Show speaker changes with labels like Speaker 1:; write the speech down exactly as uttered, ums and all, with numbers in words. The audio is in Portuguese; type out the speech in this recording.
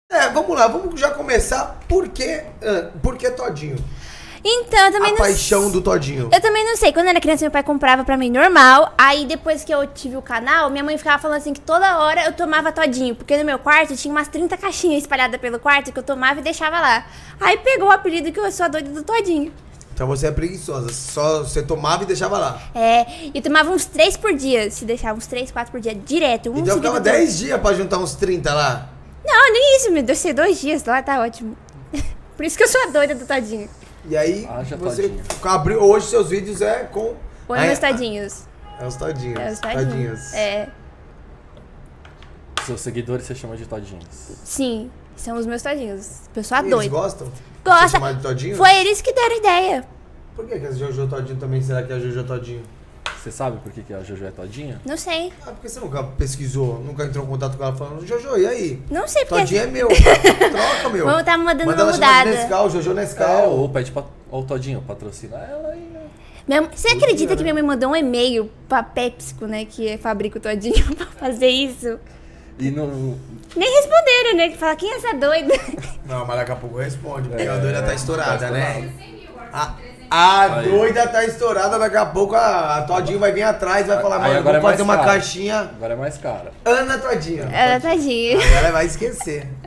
Speaker 1: É, vamos lá, vamos já começar. Por que, uh, por que Todinho?
Speaker 2: Então, eu também
Speaker 1: A
Speaker 2: não
Speaker 1: paixão do Todinho.
Speaker 2: Eu também não sei. Quando eu era criança, meu pai comprava pra mim normal. Aí, depois que eu tive o canal, minha mãe ficava falando assim que toda hora eu tomava Todinho. Porque no meu quarto tinha umas trinta caixinhas espalhadas pelo quarto que eu tomava e deixava lá. Aí pegou o apelido que eu sou a doida do Todinho.
Speaker 1: Então você é preguiçosa. Só você tomava e deixava lá.
Speaker 2: É, e eu tomava uns três por dia. Se deixava uns três, quatro por dia, direto. Um
Speaker 1: Então ficava dez dias pra juntar uns trinta lá.
Speaker 2: Não, nem isso, me deu dois dias lá, tá ótimo. Por isso que eu sou a doida do Todinho.
Speaker 1: E aí,
Speaker 3: Ah, já
Speaker 1: você
Speaker 3: Todinho.
Speaker 1: abriu, hoje seus vídeos é com...
Speaker 2: Põe
Speaker 1: Aí-
Speaker 2: meus Todinhos.
Speaker 1: É os Todinhos.
Speaker 2: É os Todinhos. É,
Speaker 3: Seus seguidores você chama de Todinhos.
Speaker 2: sim, são os meus Todinhos. Eu sou a
Speaker 1: E eles
Speaker 2: doida.
Speaker 1: gostam? Você
Speaker 2: Gosta.
Speaker 1: chamar de Todinho?
Speaker 2: Foi eles que deram ideia.
Speaker 1: Por que que é Jojo Todinho também? Será que é Jojo Todinho?
Speaker 3: Você sabe por que, que a Jojo é Todinha?
Speaker 2: Não sei.
Speaker 1: Ah, porque você nunca pesquisou, nunca entrou em contato com ela falando, Jojo, e aí?
Speaker 2: Não sei porque...
Speaker 1: Todinho é meu. Troca, meu.
Speaker 2: Vamos tá mandando
Speaker 1: Manda
Speaker 2: uma
Speaker 1: ela chamar de
Speaker 2: mudada.
Speaker 1: Nescau, Jojo
Speaker 3: É,
Speaker 1: Nescau.
Speaker 3: ou pede pra. Ou Todinho, patrocina ela aí, né?
Speaker 2: Minha- Você acredita que minha mãe mandou um e-mail pra PepsiCo, né? Que fabrica o Todinho, pra fazer isso?
Speaker 3: E não.
Speaker 2: Nem responderam, né? Que fala, quem é essa doida?
Speaker 1: Não, mas daqui a pouco responde, porque
Speaker 3: É,
Speaker 1: a doida tá estourada,
Speaker 3: tá
Speaker 1: né? A, a
Speaker 3: Aí.
Speaker 1: doida tá estourada, daqui a pouco a, a Todinho vai vir atrás, vai falar,
Speaker 3: Aí
Speaker 1: mano,
Speaker 3: agora
Speaker 1: vamos
Speaker 3: é
Speaker 1: fazer
Speaker 3: mais
Speaker 1: uma
Speaker 3: caro.
Speaker 1: caixinha
Speaker 3: Agora é mais cara.
Speaker 1: Ana Todinho.
Speaker 2: Ela, Todinho.
Speaker 1: Aí ela vai esquecer.